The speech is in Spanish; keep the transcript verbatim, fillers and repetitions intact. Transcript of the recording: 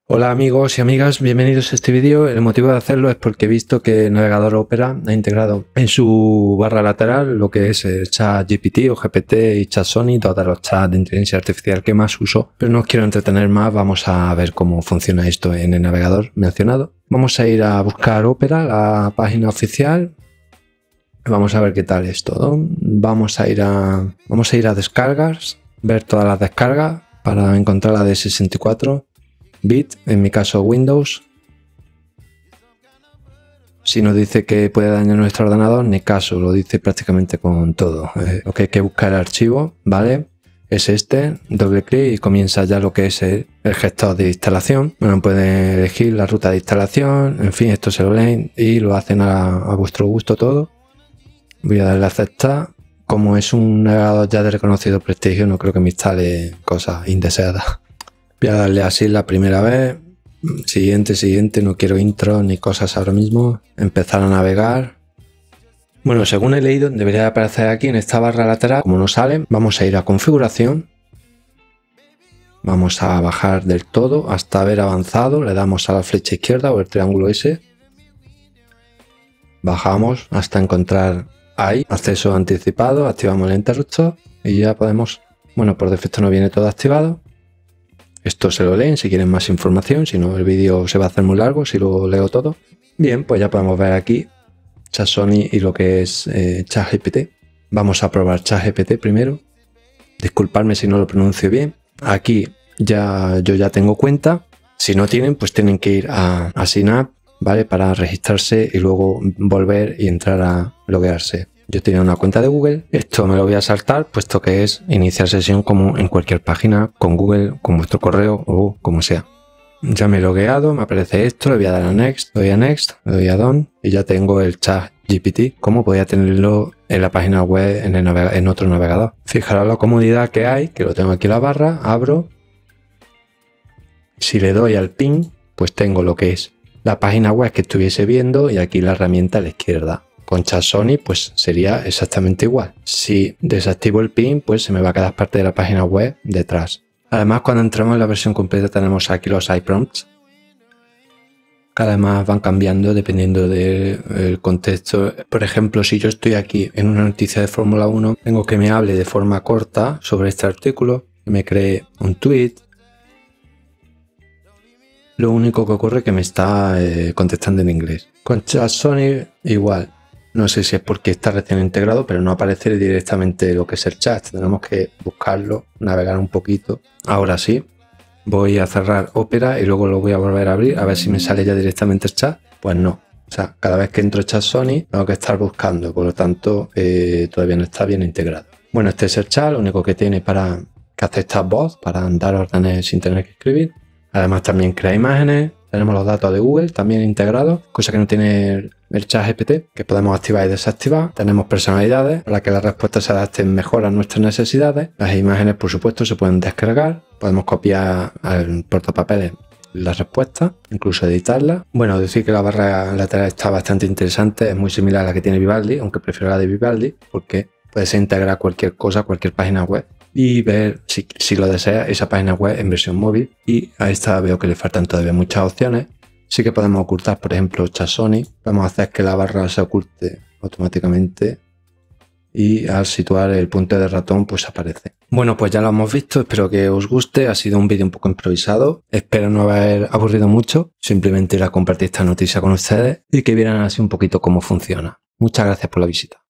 Hola amigos y amigas, bienvenidos a este vídeo. El motivo de hacerlo es porque he visto que el navegador Opera ha integrado en su barra lateral lo que es el ChatGPT o G P T y ChatSony, todos los chats de inteligencia artificial que más uso. Pero no os quiero entretener más, vamos a ver cómo funciona esto en el navegador mencionado. Vamos a ir a buscar Opera, la página oficial. Vamos a ver qué tal es todo. Vamos a ir a, vamos a, ir a descargas, ver todas las descargas para encontrar la de sesenta y cuatro bit, en mi caso Windows. Si nos dice que puede dañar nuestro ordenador, ni caso, lo dice prácticamente con todo. Eh, lo que hay que buscar el archivo, ¿vale? Es este, doble clic y comienza ya lo que es el, el gestor de instalación. Bueno, pueden elegir la ruta de instalación, en fin, esto se lo leen y lo hacen a, a vuestro gusto todo. Voy a darle a aceptar. Como es un navegador ya de reconocido prestigio, no creo que me instale cosas indeseadas. Voy a darle así la primera vez. Siguiente, siguiente, no quiero intro ni cosas ahora mismo. Empezar a navegar. Bueno, según he leído, debería aparecer aquí en esta barra lateral. Como no sale, vamos a ir a configuración. Vamos a bajar del todo hasta haber avanzado. Le damos a la flecha izquierda o el triángulo ese. Bajamos hasta encontrar ahí, acceso anticipado. Activamos el interruptor y ya podemos... Bueno, por defecto no viene todo activado. Esto se lo leen si quieren más información, si no el vídeo se va a hacer muy largo si lo leo todo. Bien, pues ya podemos ver aquí ChatSony y lo que es eh, ChatGPT. Vamos a probar ChatGPT primero. Disculpadme si no lo pronuncio bien. Aquí ya yo ya tengo cuenta. Si no tienen, pues tienen que ir a, a Sign Up, ¿vale? Para registrarse y luego volver y entrar a loguearse. Yo tenía una cuenta de Google, esto me lo voy a saltar puesto que es iniciar sesión como en cualquier página con Google, con vuestro correo o como sea. Ya me he logueado, me aparece esto, le voy a dar a Next, le doy a Next, le doy a Done y ya tengo el ChatGPT como podía tenerlo en la página web en, el en otro navegador. Fijaros la comodidad que hay, que lo tengo aquí en la barra, abro. Si le doy al pin, pues tengo lo que es la página web que estuviese viendo y aquí la herramienta a la izquierda. Con ChatSony pues sería exactamente igual. Si desactivo el pin pues se me va a quedar parte de la página web detrás. Además cuando entramos en la versión completa tenemos aquí los iPrompts. Que además van cambiando dependiendo del contexto. Por ejemplo, si yo estoy aquí en una noticia de Fórmula uno, tengo que me hable de forma corta sobre este artículo, que me cree un tweet. Lo único que ocurre es que me está eh, contestando en inglés. Con ChatSony igual. No sé si es porque está recién integrado, pero no aparece directamente lo que es el chat. Tenemos que buscarlo, navegar un poquito. Ahora sí, voy a cerrar Opera y luego lo voy a volver a abrir a ver si me sale ya directamente el chat. Pues no. O sea, cada vez que entro ChatSony tengo que estar buscando, por lo tanto eh, todavía no está bien integrado. Bueno, este es el chat, lo único que tiene para que acepta voz, para dar órdenes sin tener que escribir. Además también crea imágenes. Tenemos los datos de Google también integrados, cosa que no tiene el, el ChatGPT, que podemos activar y desactivar. Tenemos personalidades para que las respuestas se adapten mejor a nuestras necesidades. Las imágenes, por supuesto, se pueden descargar. Podemos copiar al portapapeles las respuestas, incluso editarlas. Bueno, decir que la barra lateral está bastante interesante, es muy similar a la que tiene Vivaldi, aunque prefiero la de Vivaldi, porque puedes integrar cualquier cosa, cualquier página web y ver, si, si lo desea, esa página web en versión móvil. Y a esta veo que le faltan todavía muchas opciones. Sí que podemos ocultar, por ejemplo, ChatSony. Podemos hacer que la barra se oculte automáticamente y al situar el punto de ratón pues aparece. Bueno, pues ya lo hemos visto, espero que os guste. Ha sido un vídeo un poco improvisado, espero no haber aburrido mucho. Simplemente ir a compartir esta noticia con ustedes y que vieran así un poquito cómo funciona. Muchas gracias por la visita.